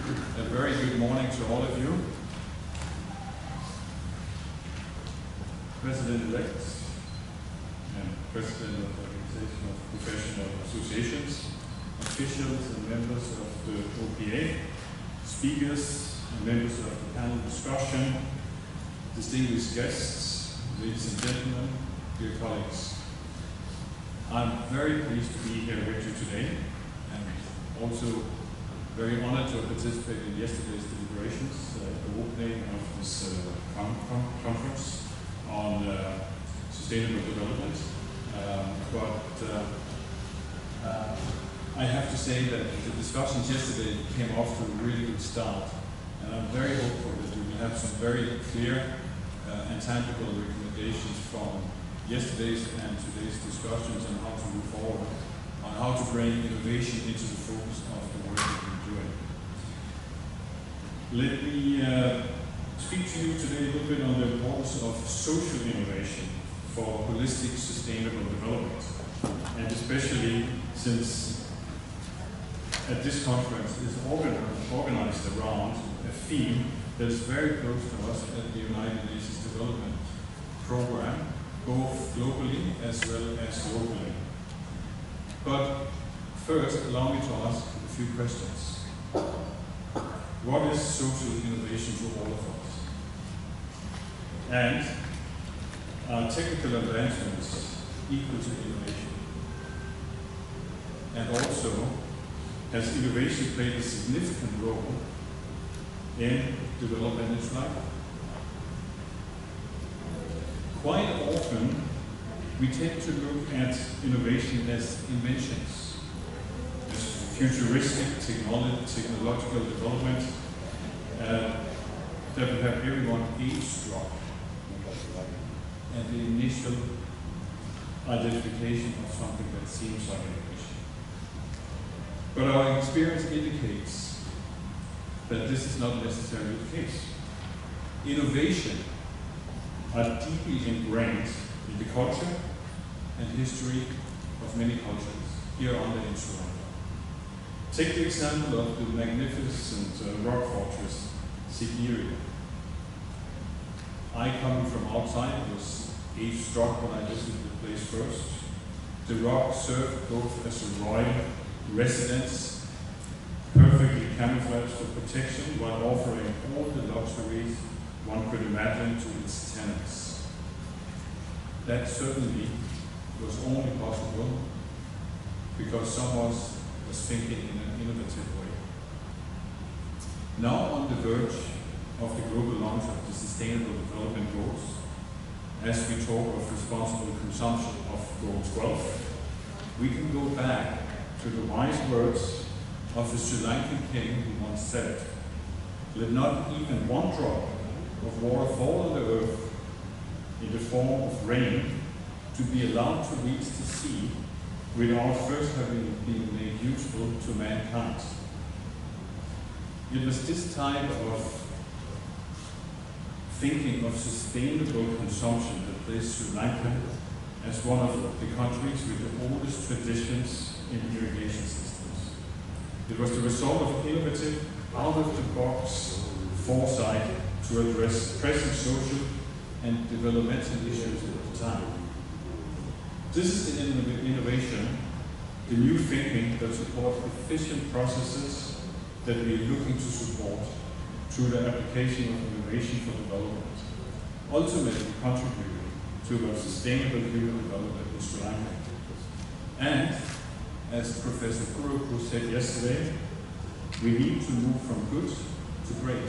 A very good morning to all of you. President-elect and President of the Organization of Professional Associations, officials and members of the OPA, speakers and members of the panel discussion, distinguished guests, ladies and gentlemen, dear colleagues. I'm very pleased to be here with you today and also very honored to participate in yesterday's deliberations, the opening of this conference on sustainable development. I have to say that the discussions yesterday came off to a really good start, and I'm very hopeful that we will have some very clear and tangible recommendations from yesterday's and today's discussions on how to move forward, on how to bring innovation into the focus of the work that we're doing. Let me speak to you today a little bit on the importance of social innovation for holistic sustainable development, and especially since at this conference is organized around a theme that is very close to us at the United Nations Development Program, both globally as well as locally. But first, allow me to ask a few questions. What is social innovation to all of us? And are technical advancements equal to innovation? And also, has innovation played a significant role in development in Sri Lanka? Quite often, we tend to look at innovation as inventions, as futuristic technological development that would have everyone eavesdrop, and the initial identification of something that seems like innovation. But our experience indicates that this is not necessarily the case. Innovation are deeply ingrained in the culture and history of many cultures here on the Sri Lanka. Take the example of the magnificent rock fortress, Sigiri. I, coming from outside, was eavesdropped when I visited the place first. The rock served both as a royal residence, perfectly camouflaged for protection, while offering all the luxuries one could imagine to its tenants. That certainly was only possible because someone was thinking in an innovative way. Now on the verge of the global launch of the Sustainable Development Goals, as we talk of responsible consumption of Goal 12, we can go back to the wise words of a Sri Lankan king who once said, "Let not even one drop of water fall on the earth in the form of rain to be allowed to reach the sea without first having been made useful to mankind." It was this type of thinking of sustainable consumption that placed Sri Lanka as one of the countries with the oldest traditions in irrigation systems. It was the result of innovative, out-of-the-box foresight to address present social and developmental issues at the time. This is the innovation, the new thinking that supports efficient processes that we are looking to support through the application of innovation for development, ultimately contributing to a sustainable human development in Sri Lanka. And, as Professor Kuruku said yesterday, we need to move from good to great.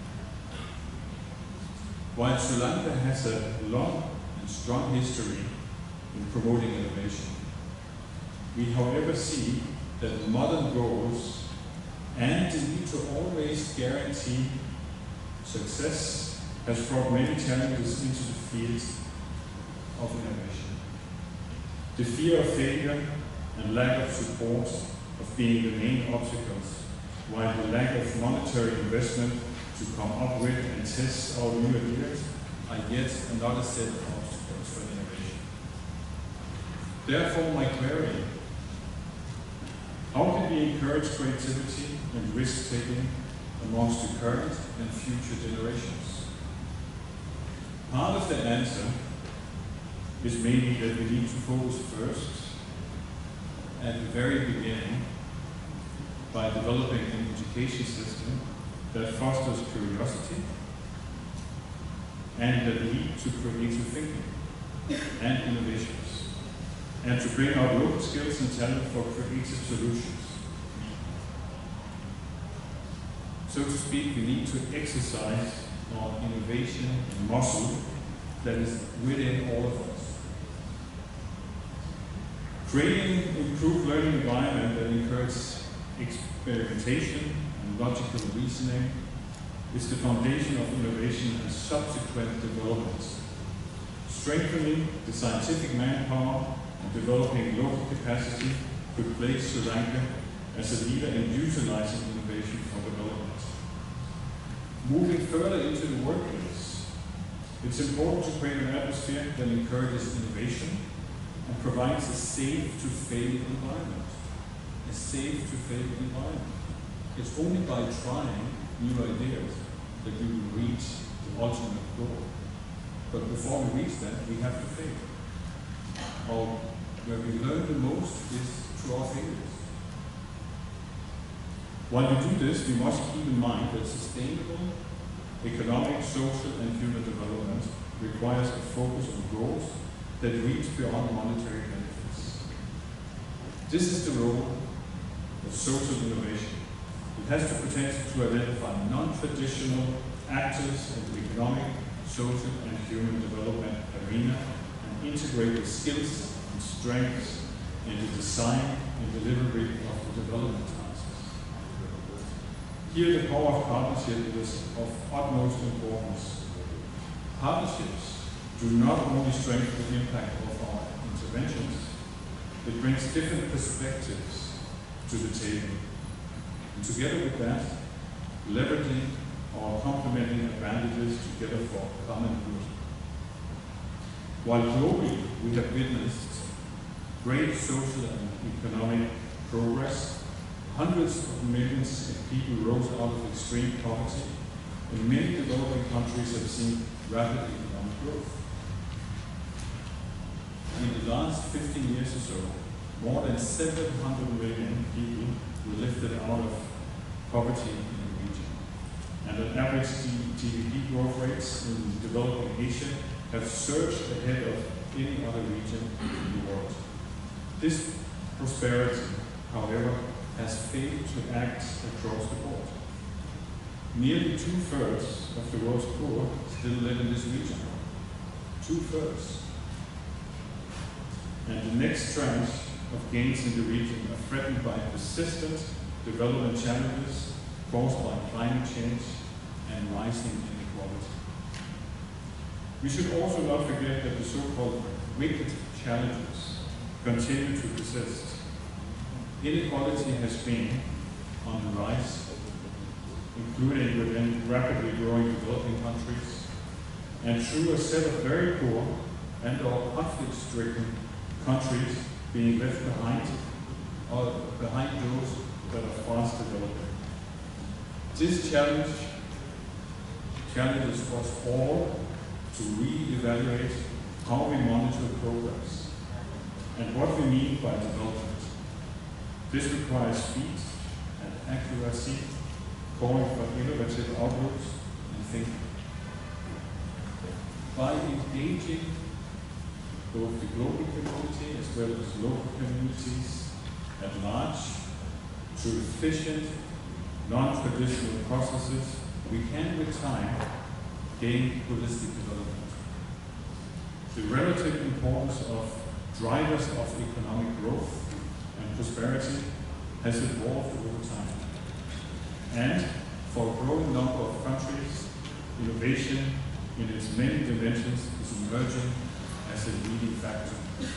While Sri Lanka has a long and strong history in promoting innovation, we however see that modern goals and the need to always guarantee success has brought many challenges into the field of innovation. The fear of failure and lack of support of being the main obstacles, while the lack of monetary investment to come up with and test our new ideas are yet another set of obstacles for innovation. Therefore, my query: how can we encourage creativity and risk-taking amongst the current and future generations? Part of the answer is maybe that we need to focus first, at the very beginning, by developing an education system that fosters curiosity and that leads to creative thinking and innovations, and to bring out local skills and talent for creative solutions. So to speak, we need to exercise our innovation muscle that is within all of us. Creating an improved learning environment that encourages experimentation and logical reasoning is the foundation of innovation and subsequent developments. Strengthening the scientific manpower and developing local capacity could place Sri Lanka as a leader in utilizing innovation for development. Moving further into the workplace, it's important to create an atmosphere that encourages innovation and provides a safe-to-fail environment. A safe-to-fail environment. It's only by trying new ideas that we will reach the ultimate goal. But before we reach that, we have to fail. Or where we learn the most is through our failures. While we do this, we must keep in mind that sustainable economic, social, and human development requires a focus on goals that reach beyond monetary benefits. This is the role of social innovation. It has the potential to identify non-traditional actors in the economic, social, and human development arena and integrate the skills and strengths in the design and delivery of the development tasks. Here, the power of partnership is of utmost importance. Partnerships do not only strengthen the impact of our interventions, it brings different perspectives to the table. And together with that, leveraging our complementing advantages together for common good. While globally we have witnessed great social and economic progress, hundreds of millions of people rose out of extreme poverty, and many developing countries have seen rapid economic growth. In the last 15 years or so, more than 700 million people were lifted out of poverty in the region. And on average, GDP growth rates in developing Asia have surged ahead of any other region in the world. This prosperity, however, has failed to act across the board. Nearly 2/3 of the world's poor still live in this region. 2/3. And the next tranche of gains in the region are threatened by persistent development challenges caused by climate change and rising inequality. We should also not forget that the so-called wicked challenges continue to persist. Inequality has been on the rise, including within rapidly growing developing countries, and through a set of very poor and/or conflict-stricken countries being left behind, or behind those that are fast developing. This challenges us all to re-evaluate how we monitor progress and what we mean by development. This requires speed and accuracy, calling for innovative outlooks and thinking. By engaging both the global community as well as local communities at large through efficient, non-traditional processes, we can with time gain holistic development. The relative importance of drivers of economic growth and prosperity has evolved over time. And for a growing number of countries, innovation in its many dimensions is emerging as a leading factor.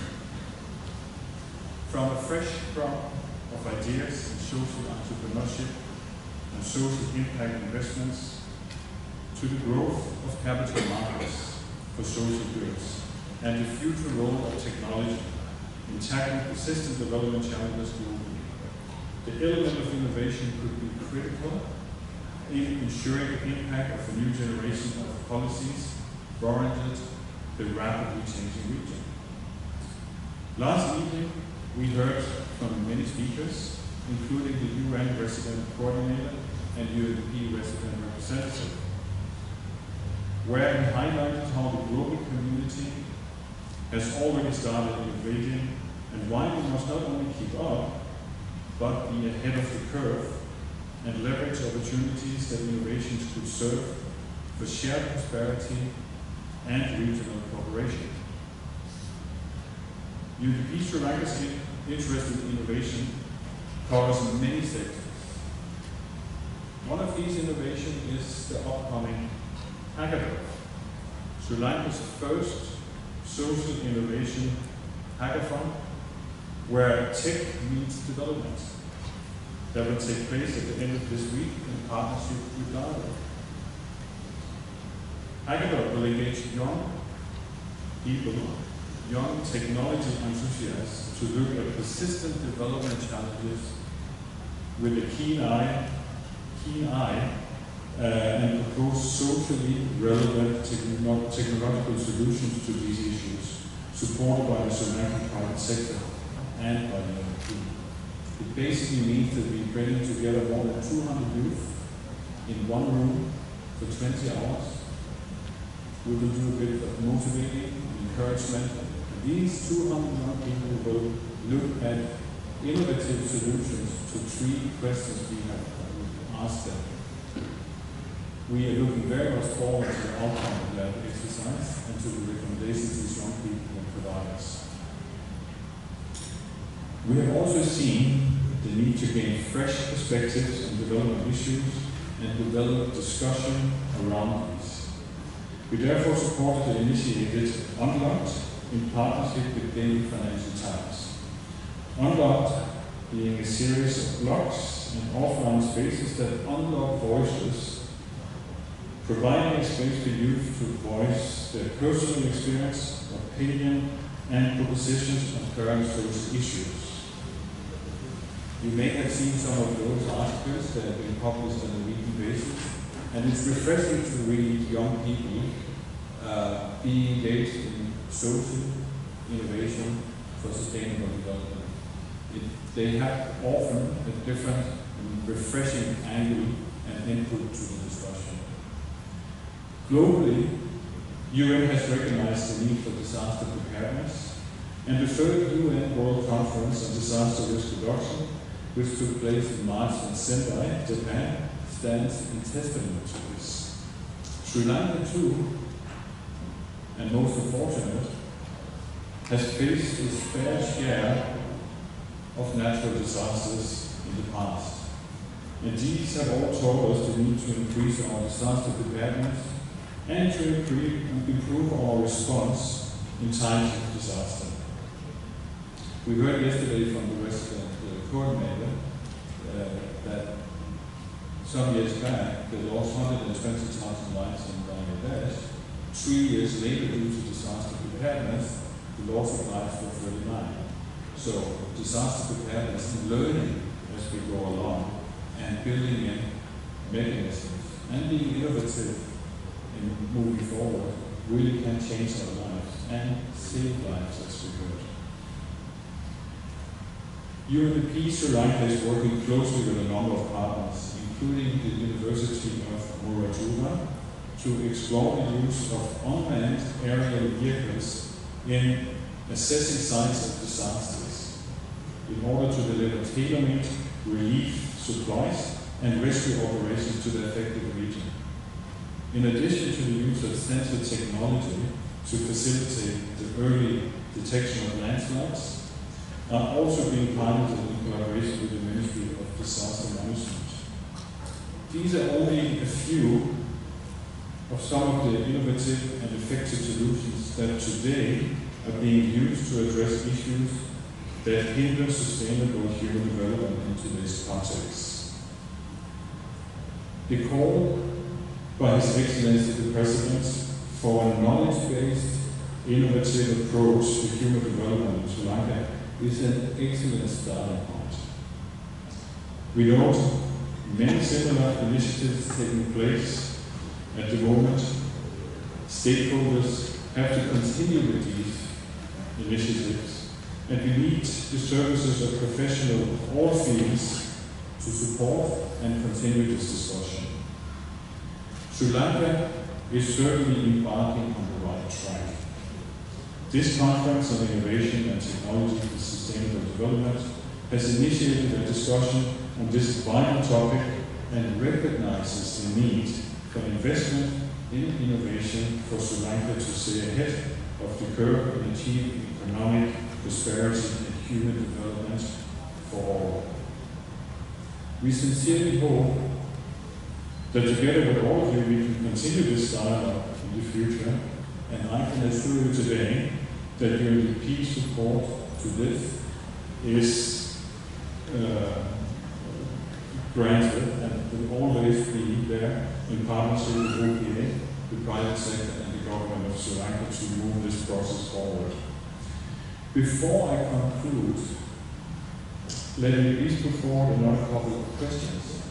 From a fresh crop of ideas in social entrepreneurship and social impact investments to the growth of capital markets for social goods and the future role of technology in tackling persistent development challenges globally. The element of innovation could be critical in ensuring the impact of a new generation of policies warranted the rapidly changing region. Last evening, we heard from many speakers, including the UN Resident Coordinator and UNDP Resident Representative, where he highlighted how the global community has already started innovating and why we must not only keep up, but be ahead of the curve and leverage opportunities that innovations could serve for shared prosperity and regional cooperation. UNDP Sri Lanka's interest in innovation covers many sectors. One of these innovations is the upcoming hackathon, Sri Lanka's first social innovation hackathon, where tech meets development. That will take place at the end of this week in partnership with Jorn. Hackathon will engage young people, young technology enthusiasts to look at persistent development challenges with a keen eye and propose socially relevant technological solutions to these issues, supported by the Sri Lankan private sector and by the UNDP. It basically means that we bring together more than 200 youth in one room for 20 hours. We will do a bit of motivating, encouragement. These 200 young people will look at innovative solutions to 3 questions we have asked them. We are looking very much forward to the outcome of that exercise and to the recommendations these young people will provide us. We have also seen the need to gain fresh perspectives on development issues and develop discussion around these. We therefore supported and initiated Unlocked in partnership with Daily Financial Times. Unlocked being a series of blogs and offline spaces that unlock voices, providing a space for youth to voice their personal experience, opinion, and propositions on current social issues. You may have seen some of those articles that have been published on a weekly basis, and it's refreshing to read young people being engaged in social innovation for sustainable development. They have often a different and refreshing angle and input to the discussion. Globally, UN has recognized the need for disaster preparedness, and the 3rd UN World Conference on Disaster Risk Reduction, which took place in March in Sendai, Japan, stands in testament to this. Sri Lanka too, and most unfortunate, has faced its fair share of natural disasters in the past. And these have all taught us the need to increase our disaster preparedness and to improve our response in times of disaster. We heard yesterday from the resident coordinator that some years back they lost 120,000 lives in Bangladesh. 3 years later, due to disaster preparedness, the loss of lives were 39. So disaster preparedness and learning as we go along and building in mechanisms and being innovative in moving forward really can change our lives and save lives, as we heard. UNDP Sri Lanka is working closely with a number of partners, including the University of Muratuva, to explore the use of unmanned aerial vehicles in assessing sites of disasters in order to deliver tailor-made relief supplies and rescue operations to the affected region. In addition to the use of sensor technology to facilitate the early detection of landslides, are also being piloted in collaboration with the Ministry of Disaster Management. These are only a few of some of the innovative and effective solutions that today are being used to address issues that hinder sustainable human development in today's context. The call by His Excellency the President for a knowledge-based, innovative approach to human development in Sri Lanka is an excellent starting point. We note Many similar initiatives taking place at the moment. Stakeholders have to continue with these initiatives, and we need the services of professionals of all fields to support and continue this discussion. Sri Lanka is certainly embarking on the right track. This Conference on Innovation and Technology for Sustainable Development has initiated a discussion on this vital topic and recognizes the need for investment in innovation for Sri Lanka to stay ahead of the curve and achieve economic prosperity and human development for all. We sincerely hope that together with all of you we can continue this dialogue in the future, and I can assure you today that UNDP support to this is granted and will always be there in partnership with OPA, the private sector and the government of Sri Lanka to move this process forward. Before I conclude, let me please put forward another couple of questions.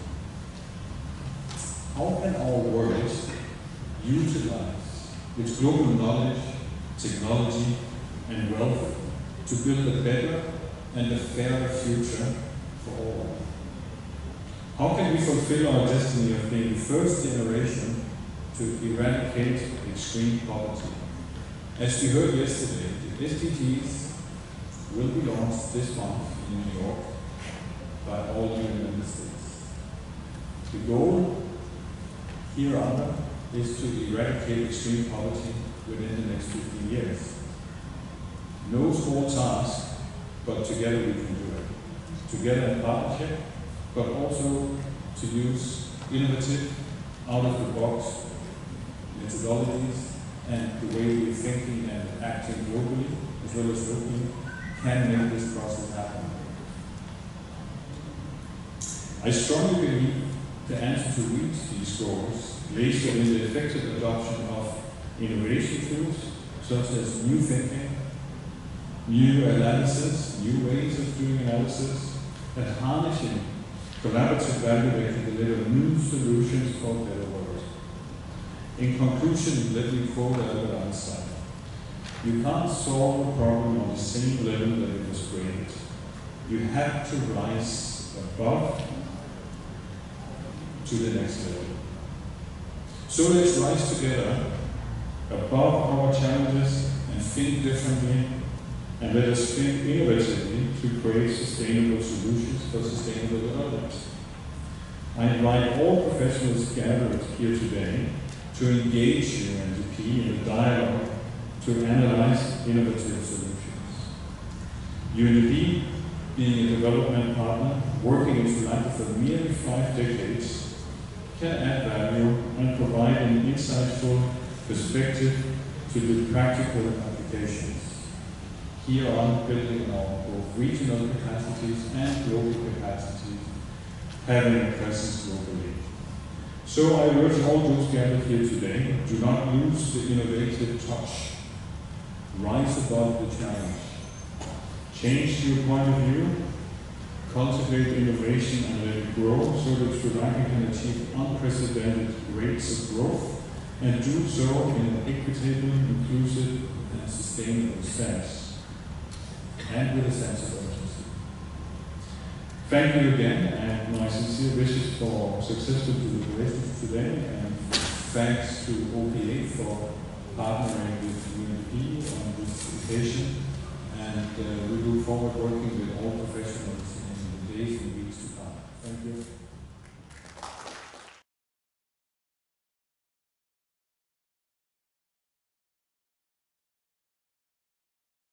How can our world utilize its global knowledge, technology, and wealth to build a better and a fairer future for all? How can we fulfill our destiny of being the first generation to eradicate extreme poverty? As we heard yesterday, the SDGs will be launched this month in New York by all UN member states. The goal hereunder is to eradicate extreme poverty within the next 15 years. No small task, but together we can do it. Together in partnership, but also to use innovative, out-of-the-box methodologies and the way we're thinking and acting globally, as well as locally, can make this process happen. I strongly believe the answer to reach these goals lays within the effective adoption of innovation tools, such as new thinking, new analysis, new ways of doing analysis, and harnessing collaborative value that can deliver new solutions for a better world. In conclusion, let me quote Albert Einstein. You can't solve a problem on the same level that it was created. You have to rise above to the next level. So let's rise together above our challenges and think differently, and let us think innovatively to create sustainable solutions for sustainable development. I invite all professionals gathered here today to engage UNDP in a dialogue to analyze innovative solutions. UNDP, being a development partner working in Sri Lanka for nearly 5 decades, can add value and provide an insightful perspective to the practical applications. Here on building on both regional capacities and global capacities, having a presence globally. So I urge all those gathered here today, do not lose the innovative touch. Rise above the challenge. Change your point of view, cultivate innovation and let it grow so that Sri Lanka can achieve unprecedented rates of growth and do so in an equitable, inclusive and sustainable sense, and with a sense of urgency. Thank you again, and my sincere wishes for successful deliberations today, and thanks to OPA for partnering with UNDP on this occasion, and we look forward working with all professionals in the days and weeks to come. Thank you.